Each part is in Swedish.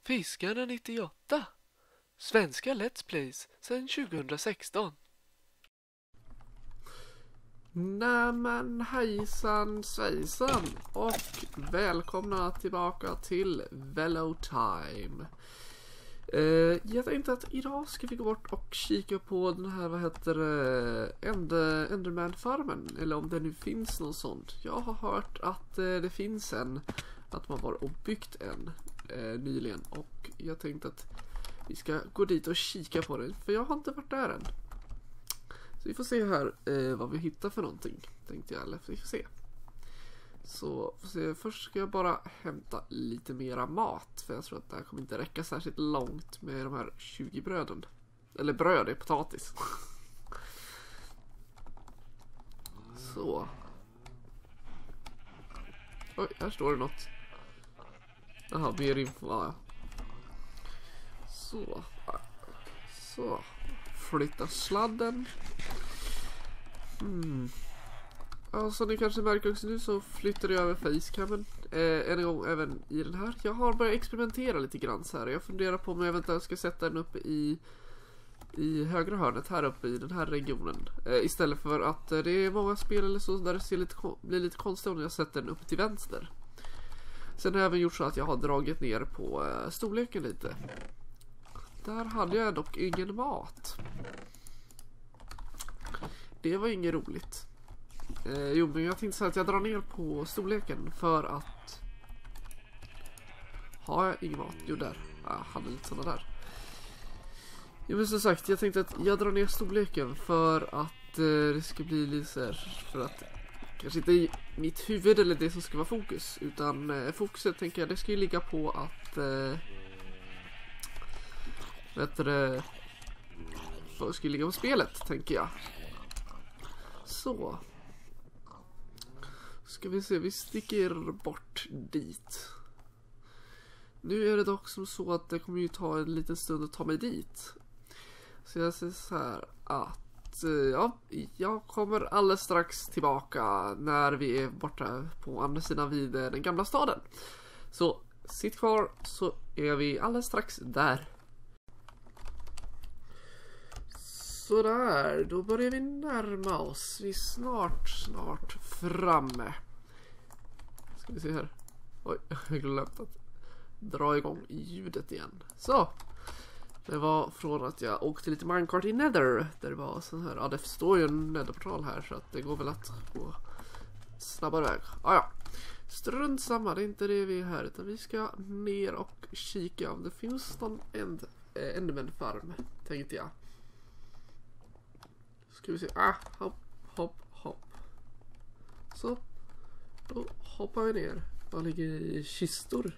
Fiskarna 98. Svenska Let's Plays sedan 2016. Nämen hejsan svejsan och välkomna tillbaka till Velotime. Jag tänkte att idag ska vi gå bort och kika på den här, Enderman-farmen, eller om det nu finns någon sånt. Jag har hört att det finns en, att man var och byggt en nyligen, och jag tänkte att vi ska gå dit och kika på den, för jag har inte varit där än. Så vi får se här vad vi hittar för någonting, tänkte jag, eller vi får se. Så får se. Först ska jag bara hämta lite mera mat, för jag tror att det här kommer inte räcka särskilt långt med de här 20 bröden. Eller bröd är potatis. Så. Oj, här står det något. Jaha, mer info. Ja. Så. Så. Flytta sladden. Ja, som ni kanske märker också nu så flyttar jag över facecammen en gång även i den här. Jag har börjat experimentera lite grann så här. Jag funderar på om jag eventuellt ska sätta den uppe i högra hörnet här uppe i den här regionen. Istället för att det är många spel eller så där det blir lite konstigt om jag sätter den upp till vänster. Sen har jag även gjort så att jag har dragit ner på storleken lite. Där hade jag dock ingen mat. Det var inget roligt. Jo, men jag tänkte säga att jag drar ner på storleken för att... Har jag ingen mat? Jo, där. Jag hade lite sådana där. Jo, men som sagt, jag tänkte att jag drar ner storleken för att det ska bli lite så här, för att kanske inte i mitt huvud eller det som ska vara fokus, utan fokuset tänker jag, det ska ju ligga på att vad ska ligga på spelet, tänker jag. Så. Ska vi se, vi sticker bort dit. Nu är det dock som så att det kommer ju ta en liten stund att ta mig dit. Så jag säger så här att ja, jag kommer alldeles strax tillbaka när vi är borta på andra sidan vid den gamla staden. Så sitt kvar, så är vi alldeles strax där. Sådär, då börjar vi närma oss. Vi är snart framme. Ska vi se här. Oj, jag glömde att dra igång ljudet igen. Så. Det var från att jag åkte lite minecart i Nether. Där det var sån här, ja, det står ju en Netherportal här, så att det går väl att gå snabbare väg. Ja. Strunt samma, det är inte det vi är här, utan vi ska ner och kika om det finns någon Enderman-farm, tänkte jag. Ska vi se, hopp. Så, då hoppar vi ner. Vad ligger i kistor?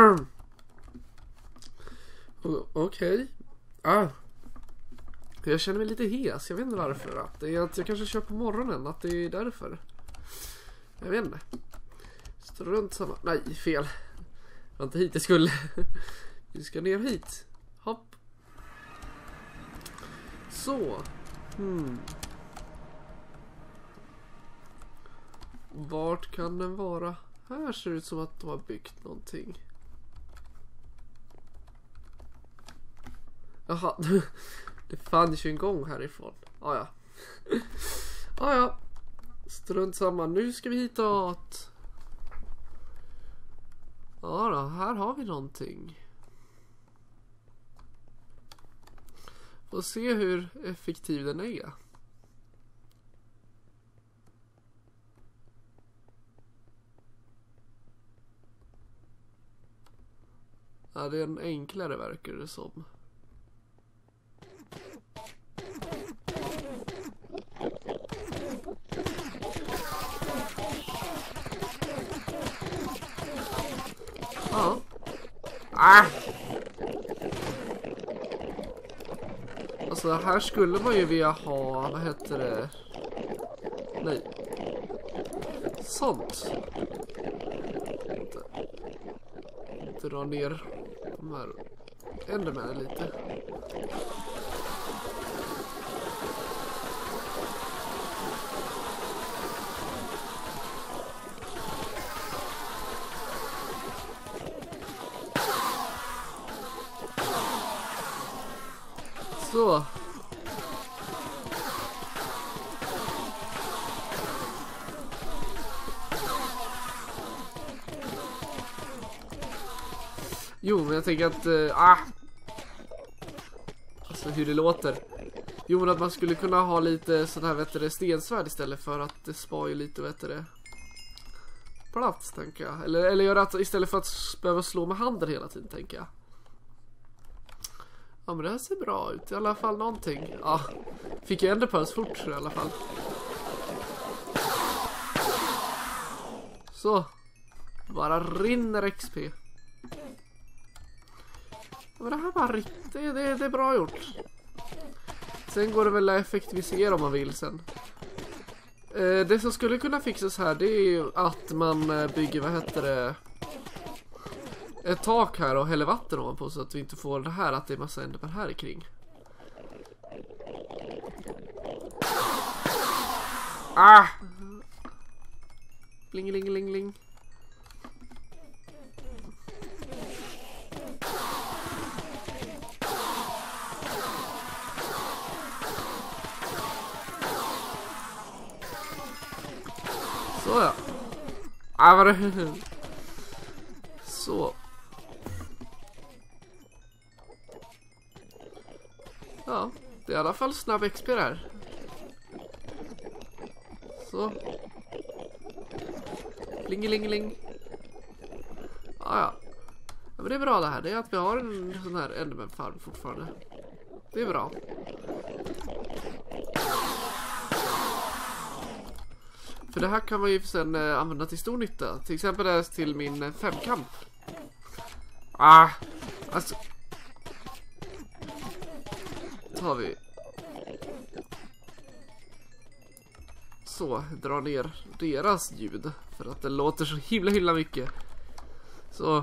Okej. Jag känner mig lite hes, jag vet inte varför. Att det är att jag kanske kör på morgonen, att det är därför. Jag vet inte. Strunt samma. Nej, fel. Det var inte hit jag skulle. Vi ska ner hit. Hopp. Så. Vart kan den vara? Här ser det ut som att de har byggt någonting. Jaha, det fanns ju en gång härifrån. Ja. Strunt samma, nu ska vi hitåt. Ja då, här har vi någonting. Får se hur effektiv den är. Ja, det är en enklare, verkar det som. Ja. Alltså här skulle man ju vilja ha, vad heter det? Nej. Sånt. Dra ner de här Enderman lite. Så. Jo, men jag tänker att alltså hur det låter. Jo, men att man skulle kunna ha lite sån här stensvärd istället för att det spar ju lite plats, tänker jag. Eller göra att istället för att behöva slå med handen hela tiden, tänker jag. Ja, men det här ser bra ut. I alla fall någonting. Ja, fick jag enderpearls fort i alla fall. Så. Bara rinner XP. Men det här var riktigt, det är bra gjort. Sen går det väl att effektivisera om man vill sen. Det som skulle kunna fixas här, det är ju att man bygger, ett tak här och häller vatten ovanpå så att vi inte får det här att det är massa enderpearl här kring. Blingelingeling. Så ja. Så. Ja, det är i alla fall snabb XP här. Så. Blingelingeling. Ja, men det är bra det här. Det är att vi har en sån här enderman farm fortfarande. Det är bra. För det här kan man ju sen använda till stor nytta. Till exempel det till min femkamp. Alltså. Tar vi. Så, dra ner deras ljud. För att det låter så himla mycket. Så.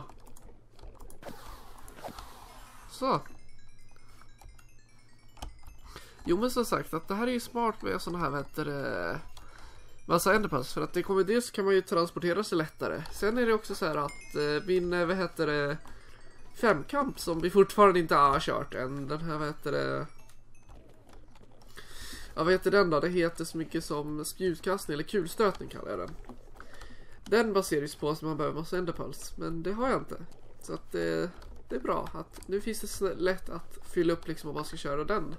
Jo, men som sagt att det här är ju smart med såna här massa enderpearls, för att det kommer dels kan man ju transportera sig lättare. Sen är det också så här att min femkamp som vi fortfarande inte har kört än, den här ja, vad heter den då? Det heter så mycket som spjutkastning eller kulstötning kallar jag den. Den baseras på att man behöver massa enderpearls, men det har jag inte. Så att det är bra att nu finns det så lätt att fylla upp liksom om man ska köra den.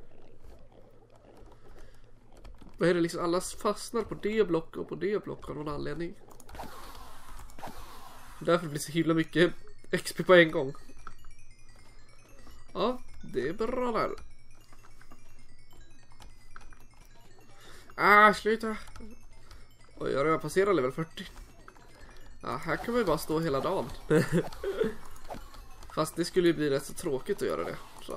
Vad är det liksom, alla fastnar på det block och på det block av någon anledning. Därför blir det så himla mycket XP på en gång. Ja, det är bra där. Sluta. Oj, jag har redan passerat level 40. Ja, här kan man ju bara stå hela dagen. Fast det skulle ju bli rätt så tråkigt att göra det.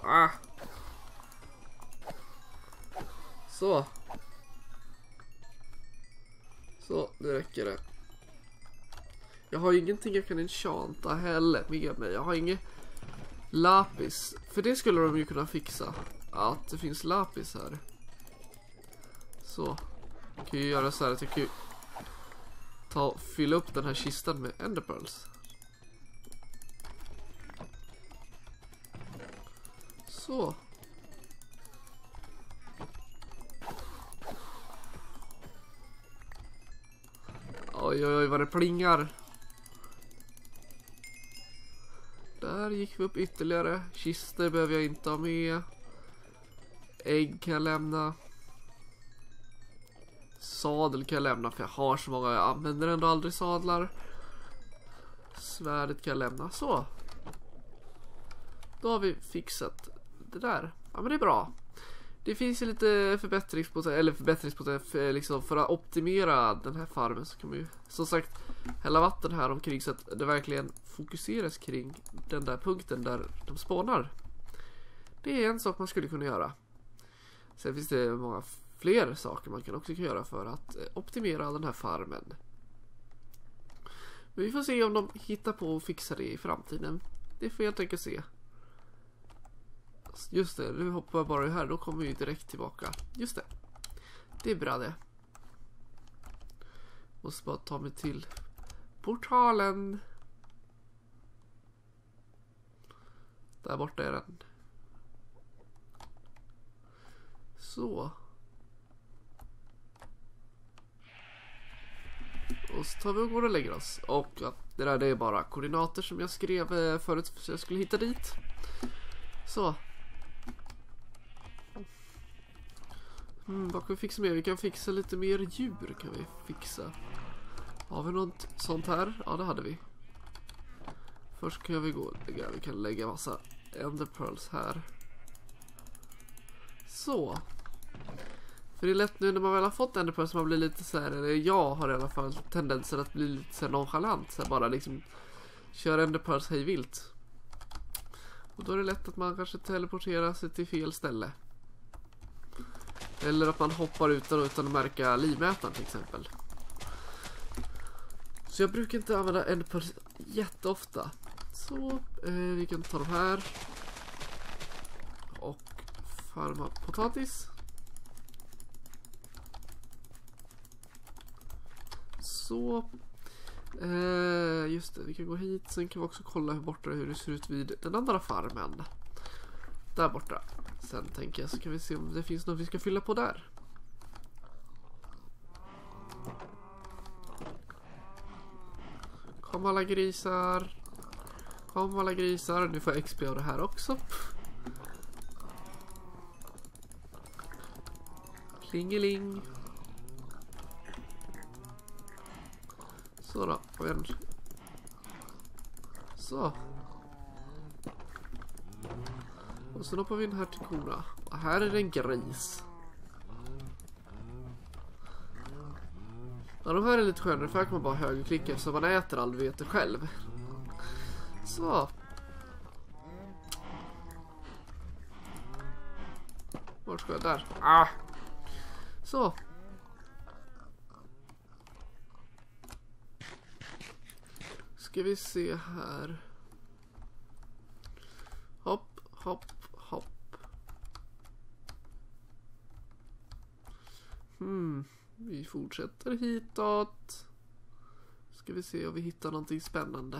Så, nu räcker det. Jag har ingenting jag kan enchanta heller med mig. Jag har inget lapis. För det skulle de ju kunna fixa. Att det finns lapis här. Så. Jag kan ju göra så här att jag kan ju fylla upp den här kistan med enderpearls. Så. Oj, vad det plingar. Där gick vi upp ytterligare. Kister behöver jag inte ha med. Ägg kan jag lämna. Sadel kan jag lämna för jag har så många. Jag använder ändå aldrig sadlar. Svärdet kan jag lämna. Så. Då har vi fixat det där. Ja, men det är bra. Det finns ju lite förbättringspotential liksom för att optimera den här farmen, så kan man ju som sagt hälla vatten här omkring så att det verkligen fokuseras kring den där punkten där de spånar. Det är en sak man skulle kunna göra. Sen finns det många fler saker man kan också göra för att optimera den här farmen. Men vi får se om de hittar på och fixar det i framtiden. Det får jag helt enkelt se. Just det, nu hoppar jag bara här. Då kommer vi direkt tillbaka. Just det. Det är bra det. Måste bara ta mig till portalen. Där borta är den. Så. Och så tar vi och går och lägger oss. Och ja, det där det är bara koordinater som jag skrev förut så jag skulle hitta dit. Så. Vad kan vi fixa mer? Vi kan fixa lite mer djur kan vi fixa. Har vi något sånt här? Ja, det hade vi. Först kan vi gå och lägga. Vi kan lägga massa ender pearls här. Så. För det är lätt nu när man väl har fått ender pearls som man blir lite så här, eller jag har i alla fall tendensen att bli lite så här nonchalant. Så här bara liksom köra ender pearls hej vilt. Och då är det lätt att man kanske teleporterar sig till fel ställe. Eller att man hoppar utan att märka livmätaren till exempel. Så jag brukar inte använda ender pearls jätteofta. Så vi kan ta de här. Och farma potatis. Så. Just det, vi kan gå hit. Sen kan vi också kolla hur det ser ut vid den andra farmen. Där borta. Sen tänker jag så kan vi se om det finns något vi ska fylla på där. Kom alla grisar. Kom alla grisar. Nu får jag XP av det här också. Klingeling. Så då. Så. Och så hoppar vi in här till korna. Och här är det en gris. Ja, de här är lite skönare för här kan man bara högerklicka så man äter all vete själv. Så. Vart ska jag? Där. Ah. Så. Ska vi se här. Hopp, hopp, hopp. Vi fortsätter hitåt. Ska vi se om vi hittar någonting spännande.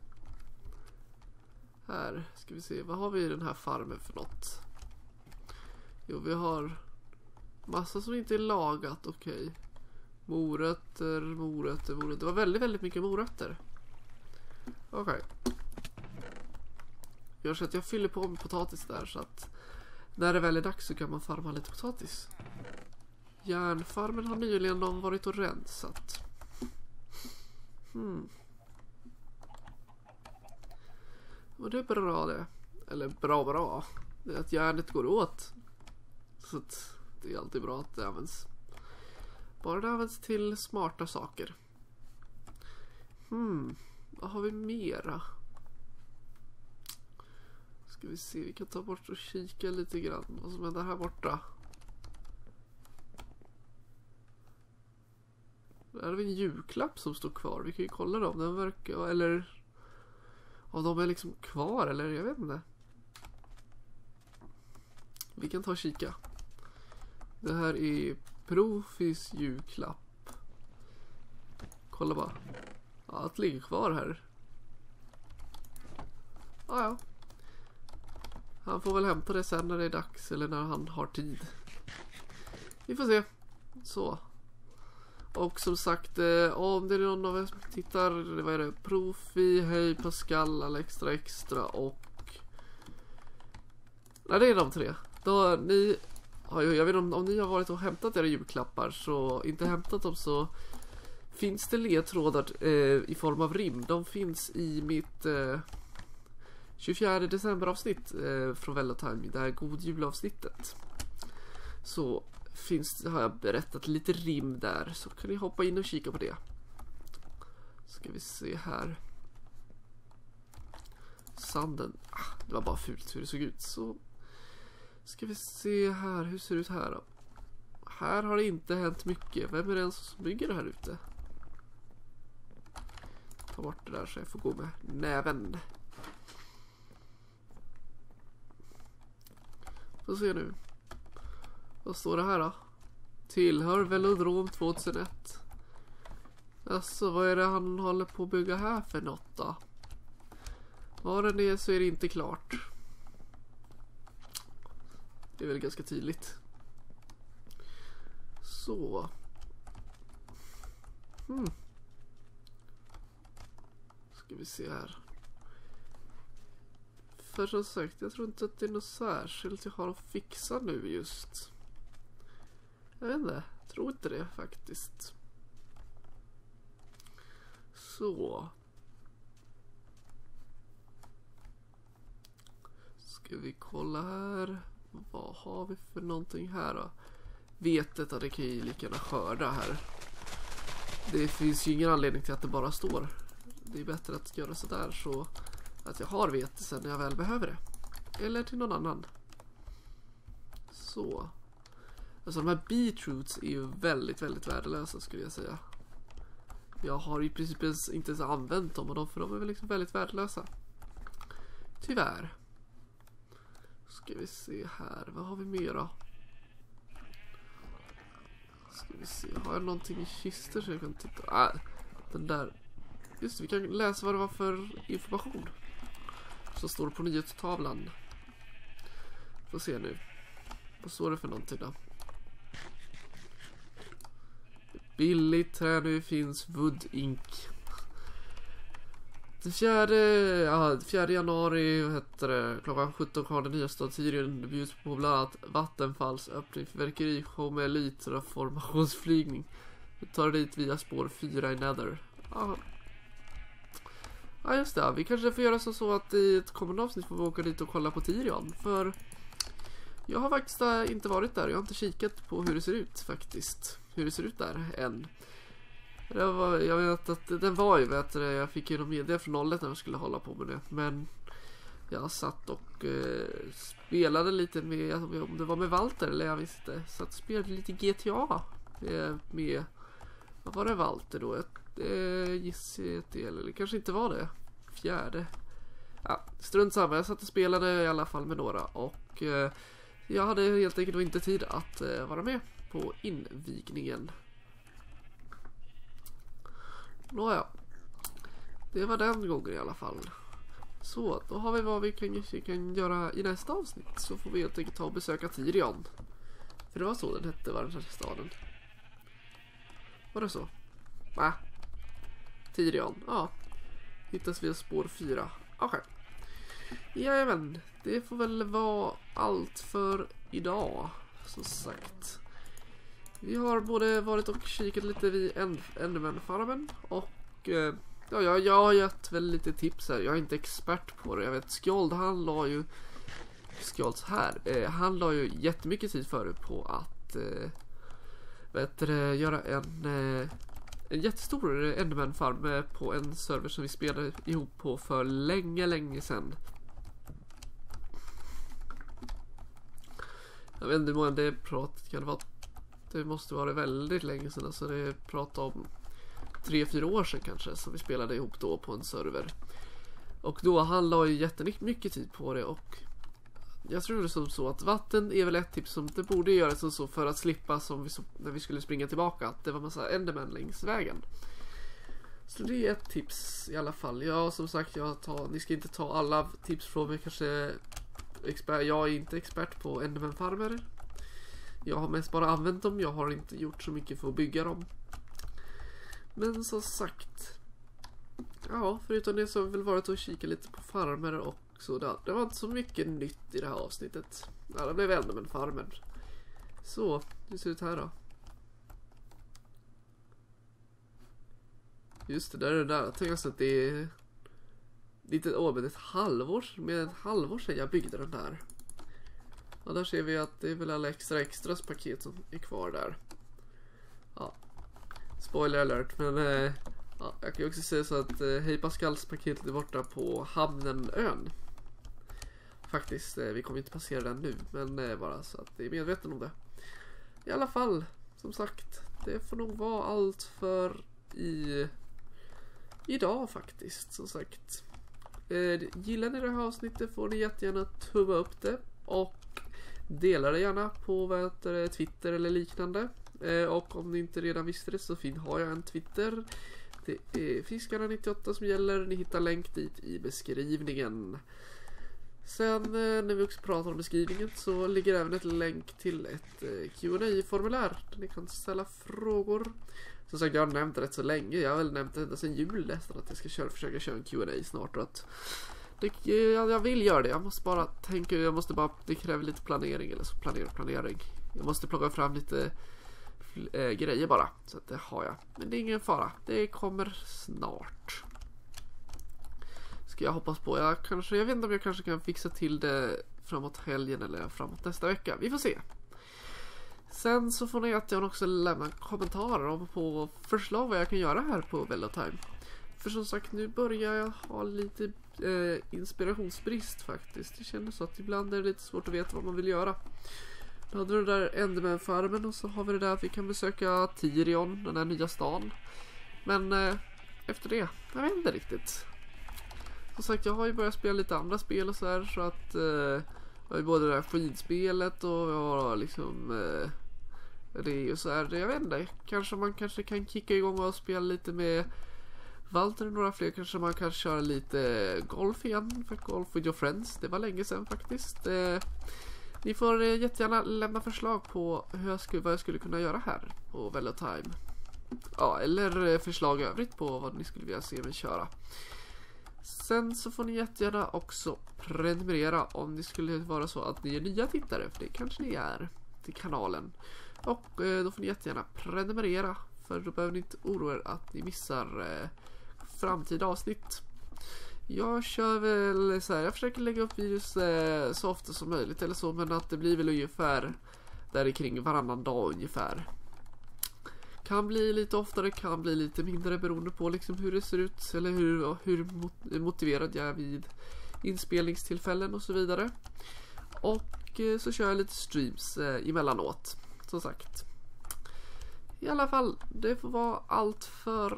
Här ska vi se, vad har vi i den här farmen för något? Jo, vi har massa som inte är lagat, okej. Morötter. Det var väldigt, väldigt mycket morötter. Okej. Gör så att jag fyller på med potatis där så att när det väl är dags så kan man farma lite potatis. Järnfarmen har nyligen de varit och rensat. Och det är bra det. Eller bra. Det är att järnet går åt. Så att det är alltid bra att det används. Bara det används till smarta saker. Vad har vi mera? Ska vi se, vi kan ta bort och kika lite grann vad som händer här borta. Där har vi en julklapp som står kvar. Vi kan ju kolla dem. Den verkar, eller om de är liksom kvar, eller jag vet inte. Vi kan ta och kika. Det här är Profis julklapp. Kolla bara. Ja, att ligger kvar här. Ja. Han får väl hämta det sen när det är dags eller när han har tid. Vi får se. Så. Och som sagt, om det är någon av er som tittar, vad är det? Profi, Hej, Pascal, Alex extra och... Nej, det är de tre. Då ni... Jag vet inte om ni har varit och hämtat era julklappar, så inte hämtat dem så finns det ledtrådar i form av rim. De finns i mitt 24 december avsnitt från Velotime, det här God julavsnittet. Så har jag berättat lite rim där, så kan ni hoppa in och kika på det. Ska vi se här. Sanden, det var bara fult hur det såg ut. Så ska vi se här, hur ser det ut här då? Här har det inte hänt mycket. Vem är det som bygger det här ute? Ta bort det där så jag får gå med näven. Får se nu. Vad står det här då? Tillhör Velodrom 2001. Alltså, vad är det han håller på att bygga här för något då? Vad det är så är det inte klart. Det är väl ganska tydligt. Så. Ska vi se här. För som sagt, jag tror inte att det är något särskilt jag har att fixa nu just. Jag vet inte, jag tror inte det faktiskt. Så. Ska vi kolla här. Vad har vi för någonting här då? Vetet att det kan ju lika gärna skörda här. Det finns ju ingen anledning till att det bara står. Det är bättre att göra så där så att jag har vete sen när jag väl behöver det. Eller till någon annan. Så. Alltså de här beetroots är ju väldigt, väldigt värdelösa skulle jag säga. Jag har i princip inte ens använt dem för de är väl liksom väldigt värdelösa. Tyvärr. Ska vi se här. Vad har vi mer då? Ska vi se. Har jag någonting i kister så jag kan titta? Den där. Just det, vi kan läsa vad det var för information. Så står det på nyhetstavlan. Får se nu. Vad står det för någonting då? Billigt här nu finns Wood Ink. Den 4 januari heter det, klockan 17 har den nya stadsserien bjuds på bland annat Vattenfalls öppning för verkerishow med elitformationsflygning. Vi tar dit via spår 4 i Nether. Ja just det, vi kanske får göra så att i ett kommande avsnitt får vi åka dit och kolla på Tirion. För jag har faktiskt inte varit där, jag har inte kikat på hur det ser ut faktiskt. Hur det ser ut där än. Jag vet att den var ju jag fick ju någon media från nollet när jag skulle hålla på med det. Men jag satt och spelade lite med, om det var med Walter eller jag visste. Satt och spelade lite GTA med, vad var det Walter då? JCT eller kanske inte var det. 4. Ja, strunt samma. Jag satt och spelade i alla fall med några och jag hade helt enkelt inte tid att vara med på invigningen. Nåja, det var den gången i alla fall. Så, då har vi vad vi kan göra i nästa avsnitt. Så får vi helt enkelt ta och besöka Tirion. För det var så den hette, var den här staden. Var det så? Va? Tirion, ja. Hittas via spår 4. Okej. Jajamän, det får väl vara allt för idag. Som sagt. Vi har både varit och kikat lite vid Enderman-farmen och jag har gett väl lite tips här. Jag är inte expert på det. Jag vet Skjold, han la ju jättemycket tid förut på att göra en jättestor Enderman-farm på en server som vi spelade ihop på för länge sedan. Jag vet inte hur många det pratet kan vara. Det måste vara väldigt länge sedan. Alltså det pratade om 3-4 år sedan kanske. Som vi spelade ihop då på en server. Och då han la ju jättemycket tid på det. Och jag tror det som så att vatten är väl ett tips som det borde göra som så för att slippa som när vi skulle springa tillbaka. Att det var massa Enderman längs vägen. Så det är ett tips i alla fall. Ja, som sagt, ni ska inte ta alla tips från mig kanske. Jag är inte expert på Enderman-farmer. Jag har mest bara använt dem. Jag har inte gjort så mycket för att bygga dem. Men som sagt. Ja, förutom det så har vi väl varit och kika lite på farmer och sådär. Det var inte så mycket nytt i det här avsnittet. Ja, det blev Enderman-farmer. Så, hur ser det ut här då? Just det, där är det där. Jag tänker att det är med ett halvår sedan jag byggde den där. Och där ser vi att det är väl alla extras paket som är kvar där. Ja. Spoiler alert, men ja, jag kan också säga så att Hej Pascals paket är borta på Hamnenön. Faktiskt, vi kommer inte passera den nu, men bara så att det är medveten om det. I alla fall, som sagt, det får nog vara allt för idag faktiskt, som sagt. Gillar ni det här avsnittet får ni jättegärna tumma upp det och dela det gärna på Twitter eller liknande. Och om ni inte redan visste det så har jag en Twitter. Det är Fiskarna98 som gäller. Ni hittar länk dit i beskrivningen. Sen när vi också pratar om beskrivningen så ligger även ett länk till ett Q&A-formulär där ni kan ställa frågor. Som sagt, jag har nämnt det rätt så länge. Jag har väl nämnt det ända sedan jul nästan att jag ska försöka köra en Q&A snart. Och att jag vill göra det. Det kräver lite planering. Eller så planering. Jag måste plocka fram lite grejer bara. Så att det har jag. Men det är ingen fara. Det kommer snart. Ska jag hoppas på. Jag vet inte om jag kanske kan fixa till det framåt helgen eller framåt nästa vecka. Vi får se. Sen så får ni jättegärna också lämna kommentarer på förslag vad jag kan göra här på Velotime. För som sagt, nu börjar jag ha lite inspirationsbrist faktiskt. Det känns så att ibland är det lite svårt att veta vad man vill göra. Då hade vi det där Enderman-farmen och så har vi det där att vi kan besöka Tirion, den där nya stan. Men efter det, jag vet inte riktigt. Som sagt, jag har ju börjat spela lite andra spel och så här, så att jag har ju både det här skidspelet och jag har liksom det är ju så här, jag vet inte, man kanske kan kicka igång och spela lite med Walter och några fler, kanske man kan köra lite golf igen, för golf with your friends, det var länge sedan faktiskt. Ni får jättegärna lämna förslag på vad jag skulle kunna göra här på Velotime. Ja, eller förslag övrigt på vad ni skulle vilja se mig köra. Sen så får ni jättegärna också prenumerera om det skulle vara så att ni är nya tittare, för det kanske ni är, till kanalen. Och då får ni jättegärna prenumerera, för då behöver ni inte oroa er att ni missar framtida avsnitt. Jag kör väl så här, jag försöker lägga upp videos så ofta som möjligt eller så, men att det blir väl ungefär där kring varannan dag ungefär. Kan bli lite oftare, kan bli lite mindre beroende på liksom hur det ser ut eller hur motiverad jag är vid inspelningstillfällen och så vidare. Och så kör jag lite streams emellanåt, som sagt. I alla fall, det får vara allt för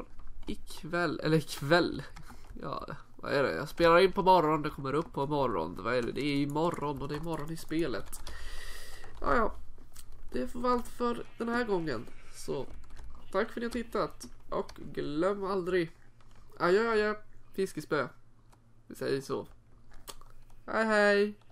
ikväll. Ja, vad är det? Jag spelar in på morgonen, det kommer upp på morgon. Vad är det? Det är imorgon och det är morgon i spelet. Ja, det får vara allt för den här gången. Så tack för att ni har tittat. Och glöm aldrig. Adjö, fiskespö. Vi säger så. Hej.